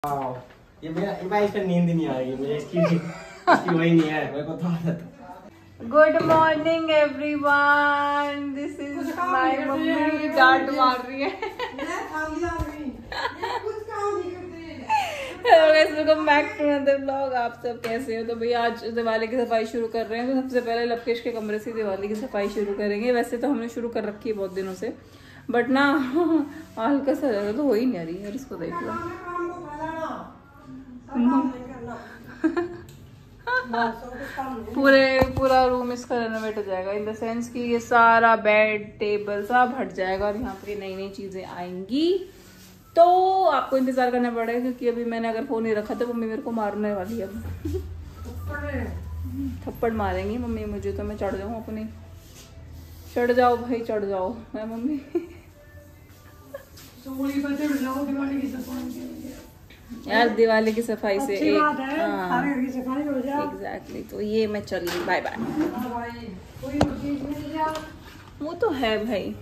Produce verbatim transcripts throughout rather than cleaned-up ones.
ये मेरा भाई इसका नींद नहीं आएगी मुझे इसकी इसकी वही नहीं है मेरे को तो आदत है। Good morning everyone, this is my mummy डांट मार रही है। Welcome back to another vlog. आप सब कैसे हो? तो भैया आज दिवाली की सफाई शुरू कर रहे हैं। तो सबसे पहले लवकेश के कमरे से दिवाली की सफाई शुरू करेंगे। वैसे तो हमने शुरू कर रखी है बहुत दिनों से, बट ना हल्का सा ज्यादा तो हो ही नहीं आ रही यार। इसको देख लो, पूरे पूरा रूम इसका रेनोवेट हो जाएगा, इन द सेंस कि ये सारा बेड टेबल सब हट जाएगा और यहाँ पे नई नई चीजें आएंगी। तो आपको इंतजार करना पड़ेगा क्योंकि अभी मैंने अगर फोन नहीं रखा तो मम्मी मेरे को मारने वाली है। अब थप्पड़ मारेंगी मम्मी मुझे, तो मैं चढ़ जाऊँ अपनी। चढ़ जाओ भाई, चढ़ जाओ। मैं मम्मी यार दिवाली की सफाई से एक एग्जैक्टली। तो ये मैं चली, बाय बाय। वो तो है भाई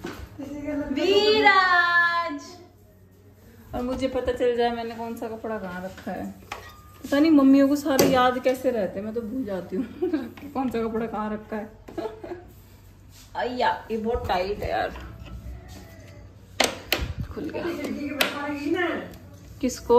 विराज। और मुझे पता चल जाए मैंने कौन सा कपड़ा कहाँ रखा है। पता नहीं मम्मियों को सारे याद कैसे रहते हैं, मैं तो भूल जाती हूँ कौन सा कपड़ा कहाँ रखा है। अय्या ये बहुत टाइट है यार, खुल गया। किसको?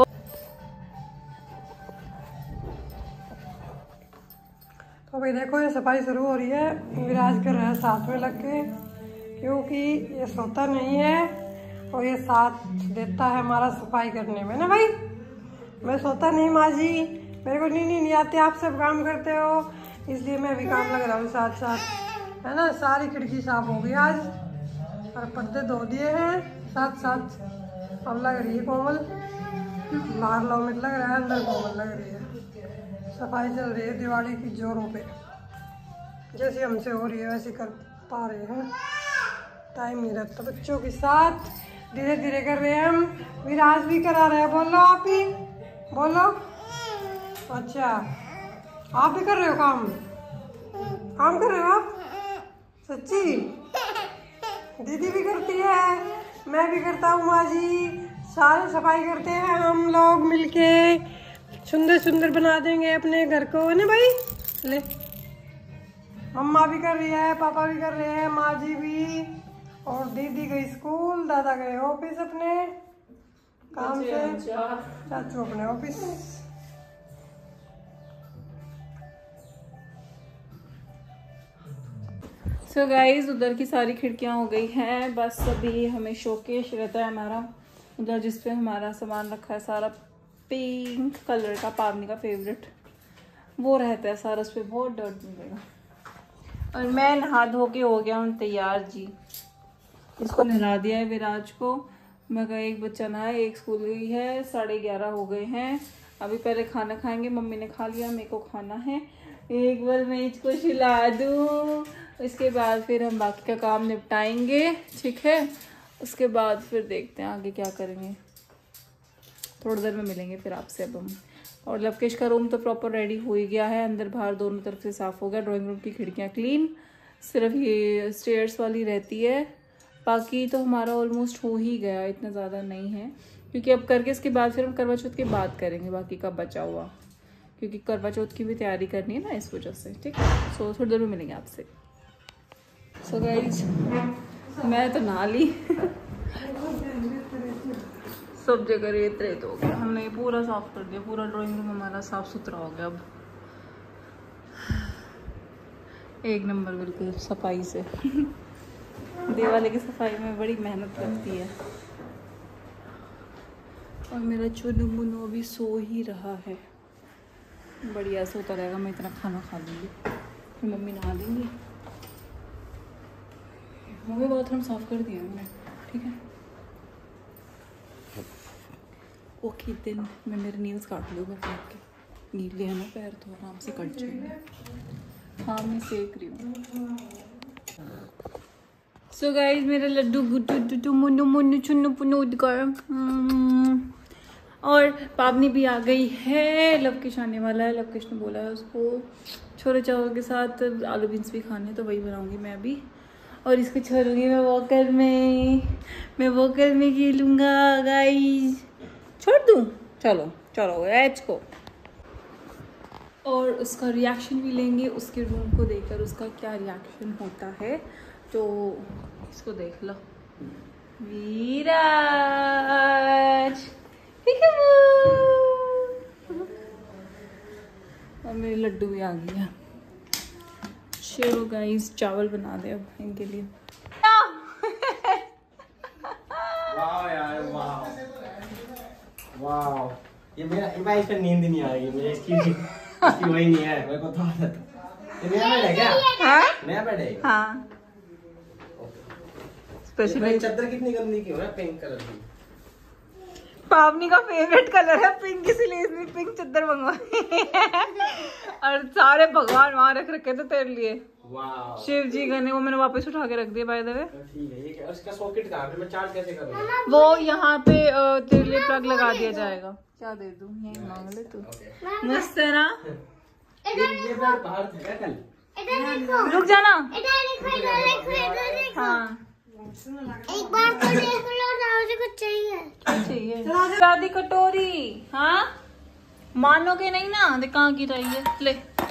तो भाई देखो ये सफाई शुरू हो रही है। विराज कर रहा है साथ में लग के, क्योंकि ये सोता नहीं है और ये साथ देता है हमारा सफाई करने में ना भाई। मैं सोता नहीं माँ जी, मेरे को नींद नहीं आती, आप सब काम करते हो इसलिए मैं भी काम लग रहा हूँ साथ साथ, है ना। सारी खिड़की साफ हो गई आज और पर्दे धो दिए हैं साथ साथ। अब लग रही है कोमल, बाहर लोमिट लग रहा है, अंदर कोमल लग रही है। सफाई चल रही है दिवाली की जोरों पे, जैसे हमसे हो रही है वैसे कर पा रहे हैं। टाइम नहीं रहता बच्चों के साथ, धीरे धीरे कर रहे हैं हम। विराज भी करा रहे हैं, बोलो आप ही बोलो। अच्छा आप भी कर रहे हो काम? काम कर रहे हो आप? सच्ची? दीदी भी करती है, मैं भी करता हूँ माँ जी। सारे सफाई करते हैं हम लोग मिलके, सुंदर सुंदर बना देंगे अपने घर को, है ना भाई। ले मम्मा भी कर रही है, पापा भी कर रहे हैं, माँ जी भी, और दीदी गई स्कूल, दादा गए ऑफिस अपने काम से, चाचू अपने ऑफिस। सो so गाइज उधर की सारी खिड़कियां हो गई हैं, बस अभी हमें शोकेश रहता है हमारा उधर जिसपे हमारा सामान रखा है सारा पिंक कलर का, पावनी का फेवरेट वो रहता है सारा, उस पर बहुत डर्ट मिलेगा। और मैं नहा धो के हो गया हूँ तैयार जी। इसको नहला दिया है विराज को। मैं कहा एक बच्चा नहा है, एक स्कूल गई है, साढ़े ग्यारह हो गए हैं। अभी पहले खाना खाएंगे, मम्मी ने खा लिया, मेरे को खाना है। एक बार मैं इसको खिला दूँ, इसके बाद फिर हम बाकी का काम निपटाएंगे, ठीक है। उसके बाद फिर देखते हैं आगे क्या करेंगे। थोड़ी देर में मिलेंगे फिर आपसे अब हम। और लवकेश का रूम तो प्रॉपर रेडी हो ही गया है, अंदर बाहर दोनों तरफ से साफ़ हो गया। ड्राइंग रूम की खिड़कियाँ क्लीन, सिर्फ ये स्टेयर्स वाली रहती है, बाकी तो हमारा ऑलमोस्ट हो ही गया, इतना ज़्यादा नहीं है। क्योंकि अब करके इसके बाद फिर हम करवा चौथ के बाद करेंगे बाकी का बचा हुआ, क्योंकि करवा चौथ की भी तैयारी करनी है ना, इस वजह से, ठीक है। सो थोड़ी देर में मिलेंगे आपसे। सो गाइज मैं तो नहा ली सब जगह रेत रेत हो गया, हमने ये पूरा साफ कर दिया, पूरा ड्राइंग रूम हमारा साफ सुथरा हो गया अब एक नंबर बिल्कुल सफाई से। दिवाली की सफाई में बड़ी मेहनत लगती है। और मेरा चुनु मुनु अभी सो ही रहा है, बढ़िया सोता रहेगा। मैं इतना खाना खा लूँगी फिर मम्मी नहा देंगी। मम्मी बाथरूम साफ कर दिया मैंने, ठीक है। ओके दिन मैं मेरे नील्स काट लूँगा फेंक के, नीले है ना पैर तो आराम से कट जाएंगे। हाँ मैं सेक रही हूँ। सो गाइज मेरा लड्डू गुड्डू मुन्नू मुन्नू चुन्नू पुन्नू कर, और पावनी भी आ गई है। लवकेश आने वाला है, लवकेश ने बोला है उसको छोले चावल के साथ आलू बीन्स भी खाने, तो वही बनाऊँगी मैं अभी। और इसको छोड़ूंगी मैं वॉकर में, मैं वॉकर में खेलूँगा गाइज। छोड़ दूँ? चलो चलो एच को। और उसका रिएक्शन भी लेंगे, उसके रूम को देखकर उसका क्या रिएक्शन होता है। तो इसको देख लो, वीराज और मेरी लड्डू भी आ गई है। चलो गाइस चावल बना दे अब इनके लिए। वाह यार वाह वाह, ये मेरा भाई इसमें नींद नहीं आएगी मुझे, इसकी इसकी वही नहीं है, मेरे को तो आदत है। ये नया बेड है क्या? हाँ नया बेड है? हाँ स्पेशली। चादर कितनी गंदी की हो ना, पिंक कलर की। पावनी का फेवरेट कलर है पिंक, इसीलिए इसने पिंक चादर मंगवाई और सारे भगवान वहां रख रखे थे तेरे लिए। वाह। शिव जी गने, वो मैंने वापस उठा के रख दिया बाय द वे। ठीक है, ये क्या उसका सॉकेट कहां पे, मैं चार्ज कैसे करूंगा? वो यहाँ पे अ, तेरे लिए प्लग लगा दिया जाएगा। क्या दे दूं, यही मांग ले तू। मस्त है ना? ये ये बेड बाहर था क्या कल? रुक जाना। देखो हाँ एक बार तो देख लो ना, मुझे कुछ चाहिए। क्या चाहिए? दादी कटोरी। हाँ मानोगे नहीं ना, देख कहाँ की चाहिए ले।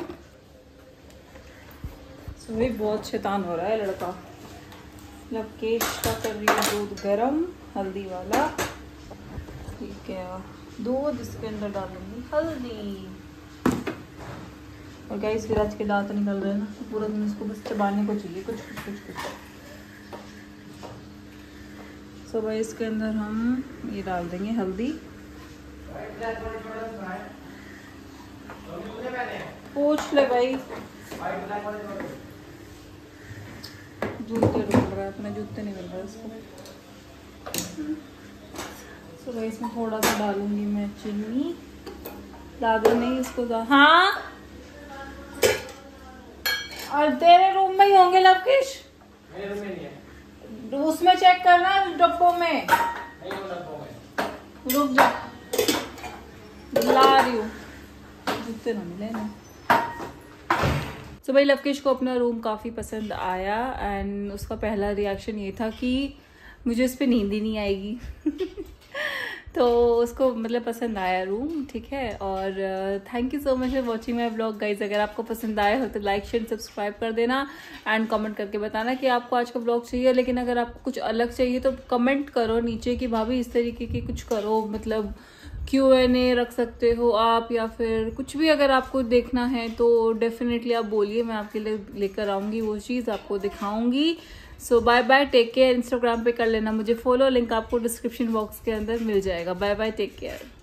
सभी बहुत शैतान हो रहा है लड़का। लवकेश का कर रही है दूध गरम हल्दी वाला। ठीक है, दूध इसके अंदर डालूंगी हल्दी। और गाइस विराज के दांत निकल रहे हैं ना, तो पूरा दिन इसको बस चबाने को चाहिए कुछ कुछ कुछ कुछ। सो भाई इसके अंदर हम ये डाल देंगे हल्दी। पूछ ले भाई, जूते ढूंढ रहा है, अपने जूते नहीं मिल रहे इसको। सो भाई इसमें थोड़ा सा डालूंगी मैं चीनी, ज्यादा नहीं इसको दा... हाँ और तेरे रूम में ही होंगे लवकेश? मेरे रूम में नहीं है, उसमें चेक करना डब्बों में। नहीं हो डब्बों में। रुक जा, ला रही हूँ, जूते ना मिले ना। तो भाई लवकेश को अपना रूम काफ़ी पसंद आया एंड उसका पहला रिएक्शन ये था कि मुझे इस पर नींद ही नहीं आएगी तो उसको मतलब पसंद आया रूम, ठीक है। और thank you so much for watching my blog guys. अगर आपको पसंद आया हो तो लाइक शेयर सब्सक्राइब कर देना एंड कमेंट करके बताना कि आपको आज का ब्लॉग चाहिए। लेकिन अगर आपको कुछ अलग चाहिए तो कमेंट करो नीचे कि भाभी इस तरीके की कुछ करो, मतलब क्यू एन ए रख सकते हो आप, या फिर कुछ भी अगर आपको देखना है तो डेफिनेटली आप बोलिए, मैं आपके लिए लेकर आऊँगी वो चीज़, आपको दिखाऊँगी। So bye bye, take care. Instagram पे कर लेना मुझे फॉलो, लिंक आपको डिस्क्रिप्शन बॉक्स के अंदर मिल जाएगा। Bye bye, take care.